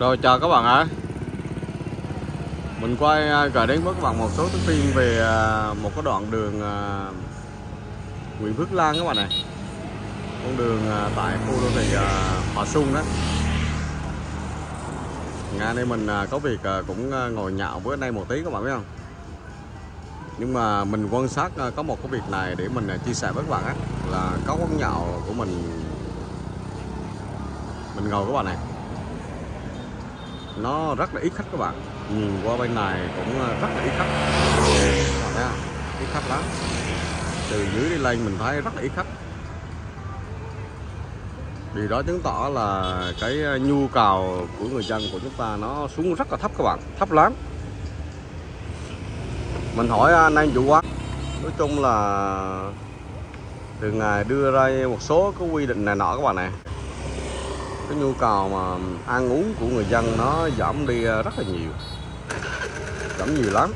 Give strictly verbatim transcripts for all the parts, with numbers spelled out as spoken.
Rồi chào các bạn ạ. Mình quay gửi đến với các bạn một số thông tin về một cái đoạn đường Nguyễn Phước Lan các bạn này. Con đường tại khu đô thị Hòa Xuân đó. Ngày nay mình có việc cũng ngồi nhạo với anh em một tí các bạn biết không? Nhưng mà mình quan sát có một cái việc này để mình chia sẻ với các bạn á, là có quán nhậu của mình mình ngồi các bạn này, nó rất là ít khách các bạn. Nhìn qua bên này cũng rất là ít khách, các bạn thấy không? Ít khách lắm. Từ dưới đi lên mình thấy rất là ít khách. Vì đó chứng tỏ là cái nhu cầu của người dân của chúng ta nó xuống rất là thấp các bạn, thấp lắm. Mình hỏi anh em chủ quán, nói chung là từ ngày đưa ra một số cái quy định này nọ các bạn này, cái nhu cầu mà ăn uống của người dân nó giảm đi rất là nhiều, giảm nhiều lắm.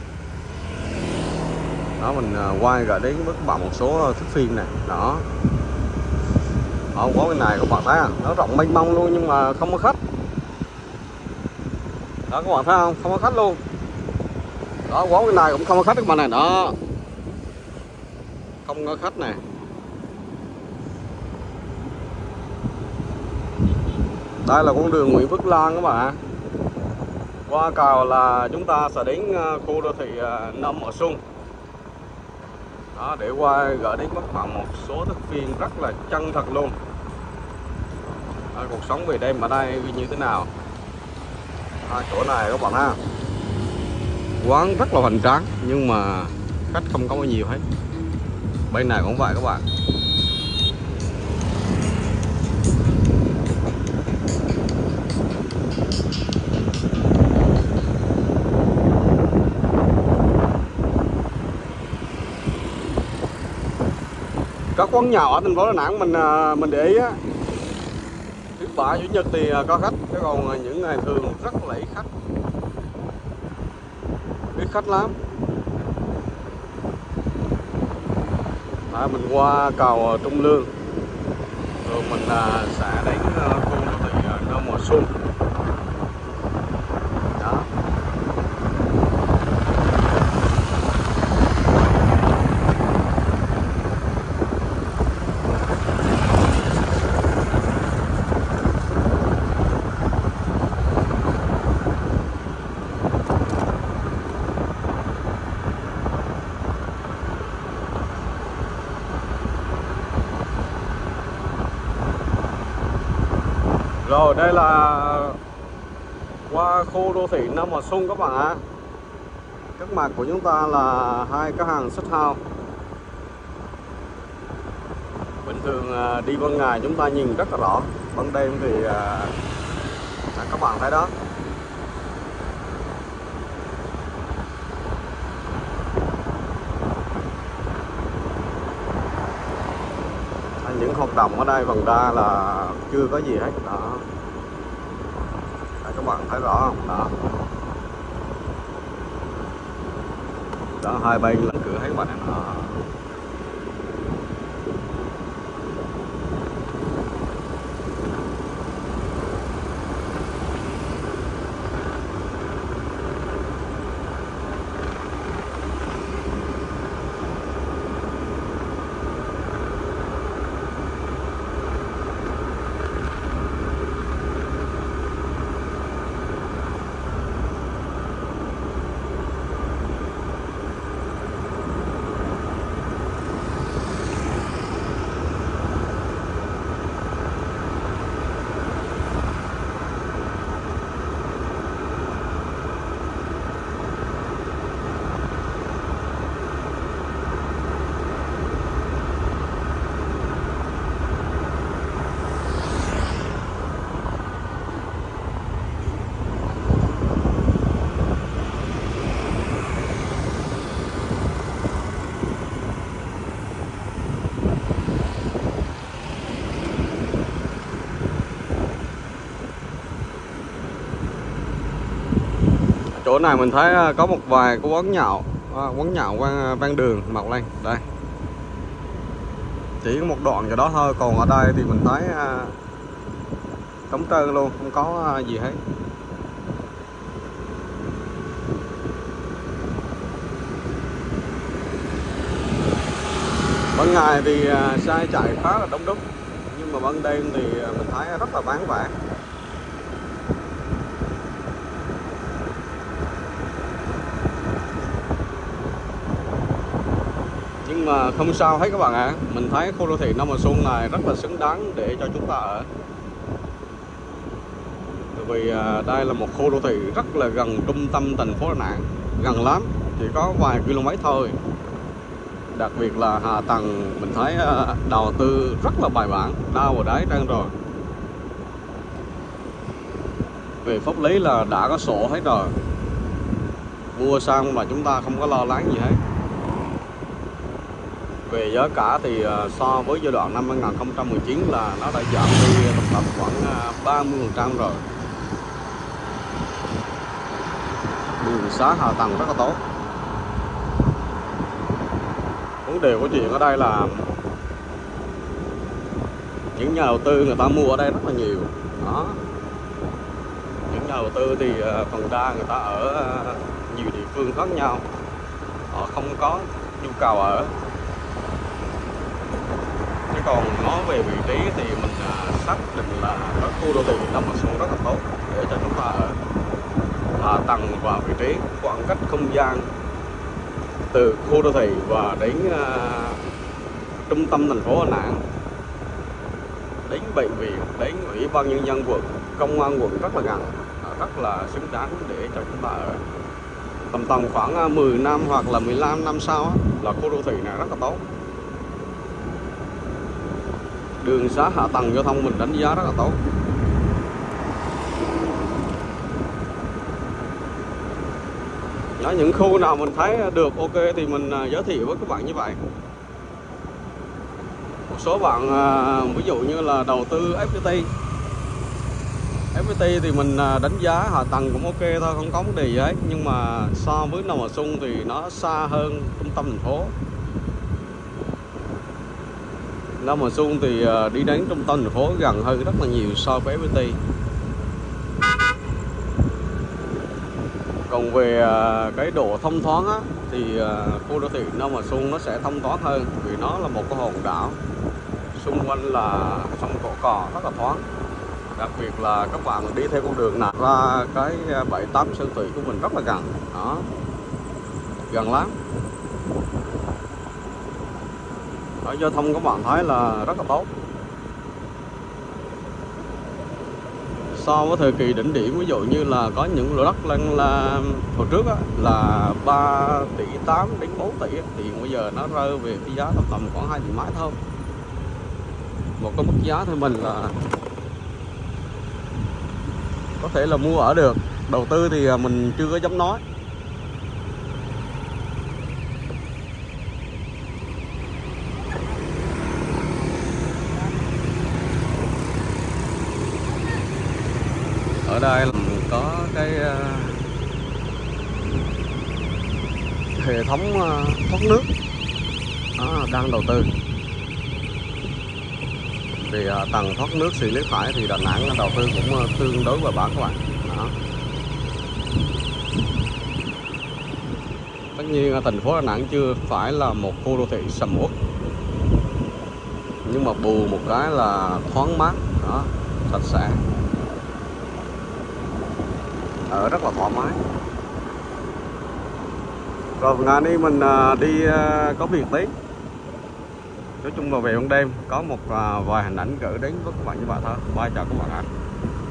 Đó, mình quay gửi đến với các bạn một số thức phim này. Đó, ở quán bên này các bạn thấy nó rộng mênh mông luôn nhưng mà không có khách. Đó các bạn thấy không, không có khách luôn. Đó, quán bên này cũng không có khách các bạn này. Đó, không có khách này. Đây là con đường Nguyễn Phước Lan các bạn. Qua cầu là chúng ta sẽ đến khu đô thị Nam Hòa Xuân. Đó, để qua gửi đến các bạn một số thức phim rất là chân thật luôn. Đó, cuộc sống về đêm ở đây như thế nào. Đó, chỗ này các bạn ha, quán rất là hoành tráng nhưng mà khách không có nhiều hết. Bên này cũng vậy các bạn. Các quán nhậu ở thành phố Đà Nẵng mình mình để ý á, thứ bảy chủ nhật thì có khách, chứ còn những ngày thường rất là ít khách, ít khách lắm. Đó, mình qua cầu Trung Lương rồi mình sẽ đến khu đô thị Nam Hòa Xuân. Đó. Rồi đây là qua khu đô thị Nam Hòa Xuân các bạn ạ. Trước mặt của chúng ta là hai cái hàng shop house. Bình thường đi ban ngày chúng ta nhìn rất là rõ, ban đêm thì à, các bạn thấy đó. Những hoạt động ở đây phần đa là chưa có gì hết. Đó, đây, các bạn thấy rõ không? Đó, đó, hai bên là cửa hết các bạn. Đó. Chỗ này mình thấy có một vài cái quán nhậu, quán nhậu ven, ven đường mọc lên đây. Chỉ một đoạn cho đó thôi, còn ở đây thì mình thấy trống trơn luôn, không có gì hết. Ban ngày thì xe chạy khá là đông đúc, nhưng mà ban đêm thì mình thấy rất là vắng vẻ. Nhưng mà không sao hết các bạn ạ. Mình thấy khu đô thị Nam Hòa Xuân này rất là xứng đáng để cho chúng ta ở. Vì đây là một khu đô thị rất là gần trung tâm thành phố Đà Nẵng, gần lắm, chỉ có vài km thôi. Đặc biệt là hạ tầng mình thấy đầu tư rất là bài bản, đâu vào đấy trơn rồi. Về pháp lý là đã có sổ hết rồi, mua xong mà chúng ta không có lo lắng gì hết. Về giá cả thì so với giai đoạn năm hai nghìn không trăm mười chín là nó đã giảm đi tầm khoảng ba mươi phần trăm rồi. Đường xá hạ tầng rất là tốt. Vấn đề của chuyện ở đây là những nhà đầu tư người ta mua ở đây rất là nhiều đó. Những nhà đầu tư thì phần đa người ta ở nhiều địa phương khác nhau, họ không có nhu cầu ở. Chứ còn nói về vị trí thì mình xác định là các khu đô thị Nam Hòa Xuân rất là tốt để cho chúng ta ở. Hạ tầng và vị trí, khoảng cách không gian từ khu đô thị và đến uh, trung tâm thành phố Đà Nẵng, đến bệnh viện, đến ủy ban nhân dân quận, công an quận rất là gần, rất là xứng đáng để cho chúng ta ở. Tầm tầm khoảng mười năm hoặc là mười lăm năm sau là khu đô thị này rất là tốt. Đường xá hạ tầng giao thông mình đánh giá rất là tốt. Ở những khu nào mình thấy được ok thì mình giới thiệu với các bạn như vậy. Một số bạn ví dụ như là đầu tư ép pê tê ép pê tê thì mình đánh giá hạ tầng cũng ok thôi, không có vấn đề gì hết. Nhưng mà so với Nam Hòa Xuân thì nó xa hơn trung tâm thành phố. Nam Hòa Xuân thì đi đến trung tâm thành phố gần hơn rất là nhiều so với ép pê tê. Còn về cái độ thông thoáng á, thì khu đô thị Nam Hòa Xuân nó sẽ thông thoáng hơn, vì nó là một cái hòn đảo, xung quanh là sông Cổ Cò rất là thoáng. Đặc biệt là các bạn đi theo con đường nào ra cái bãi tắm Sơn Thủy của mình rất là gần đó, gần lắm. Ở giao thông các bạn thấy là rất là tốt. So với thời kỳ đỉnh điểm, ví dụ như là có những lô đất lên là hồi trước á, là ba tỷ tám đến bốn tỷ, thì bây giờ nó rơi về cái giá tầm tầm khoảng hai tỷ mấy thôi. Một cái mức giá thôi mình là có thể là mua ở được. Đầu tư thì mình chưa có dám nói. Ở đây có cái hệ thống thoát nước đó, đang đầu tư. Vì tầng thoát nước xử lý thải thì Đà Nẵng đầu tư cũng tương đối bài bản các bạn đó. Tất nhiên thành phố Đà Nẵng chưa phải là một khu đô thị sầm uất, nhưng mà bù một cái là thoáng mát đó, sạch sẽ, ở rất là thoải mái. Rồi ngày nay mình đi có việc tí. Nói chung là về ban đêm có một vài hình ảnh gửi đến với các bạn như vậy thôi. Bye, chào các bạn ạ.